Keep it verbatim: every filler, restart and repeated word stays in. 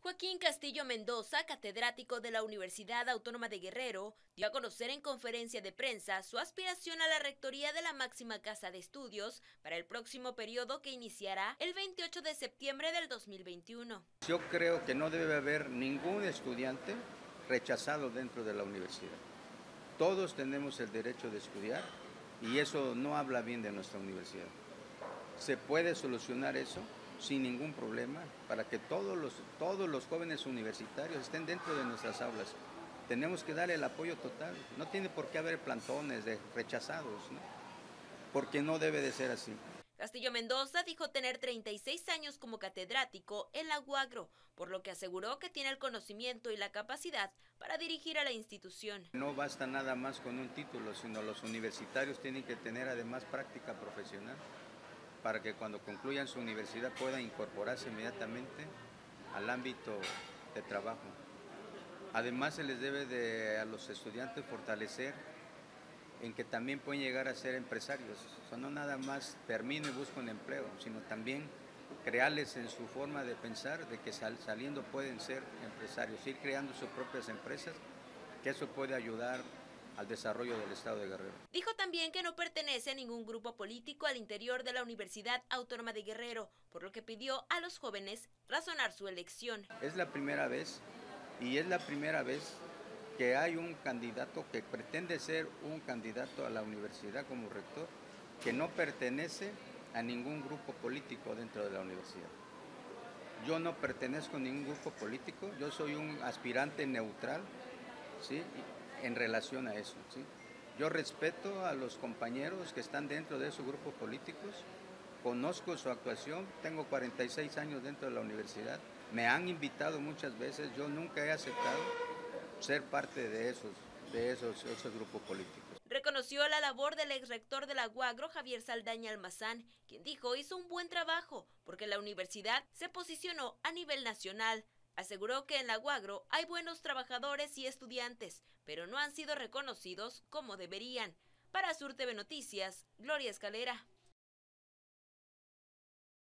Joaquín Castillo Mendoza, catedrático de la Universidad Autónoma de Guerrero, dio a conocer en conferencia de prensa su aspiración a la rectoría de la máxima casa de estudios para el próximo periodo que iniciará el veintiocho de septiembre del dos mil veintiuno. Yo creo que no debe haber ningún estudiante rechazado dentro de la universidad. Todos tenemos el derecho de estudiar y eso no habla bien de nuestra universidad. Se puede solucionar eso sin ningún problema, para que todos los, todos los jóvenes universitarios estén dentro de nuestras aulas. Tenemos que darle el apoyo total. No tiene por qué haber plantones de rechazados, ¿no? Porque no debe de ser así. Castillo Mendoza dijo tener treinta y seis años como catedrático en la UAGRO, por lo que aseguró que tiene el conocimiento y la capacidad para dirigir a la institución. No basta nada más con un título, sino los universitarios tienen que tener además práctica profesional, para que cuando concluyan su universidad puedan incorporarse inmediatamente al ámbito de trabajo. Además, se les debe de, a los estudiantes fortalecer en que también pueden llegar a ser empresarios. O sea, no nada más termino y busco un empleo, sino también crearles en su forma de pensar de que sal, saliendo pueden ser empresarios, ir creando sus propias empresas, que eso puede ayudar al desarrollo del estado de Guerrero. Dijo también que no pertenece a ningún grupo político al interior de la Universidad Autónoma de Guerrero, por lo que pidió a los jóvenes razonar su elección. Es la primera vez, y es la primera vez que hay un candidato que pretende ser un candidato a la universidad como rector, que no pertenece a ningún grupo político dentro de la universidad. Yo no pertenezco a ningún grupo político, yo soy un aspirante neutral, ¿sí?, en relación a eso, ¿sí? Yo respeto a los compañeros que están dentro de esos grupos políticos, conozco su actuación, tengo cuarenta y seis años dentro de la universidad, me han invitado muchas veces, yo nunca he aceptado ser parte de esos, de esos, esos grupos políticos. Reconoció la labor del ex rector de la UAGRO, Javier Saldaña Almazán, quien dijo hizo un buen trabajo porque la universidad se posicionó a nivel nacional. Aseguró que en la UAGRO hay buenos trabajadores y estudiantes, pero no han sido reconocidos como deberían. Para Sur T V Noticias, Gloria Escalera.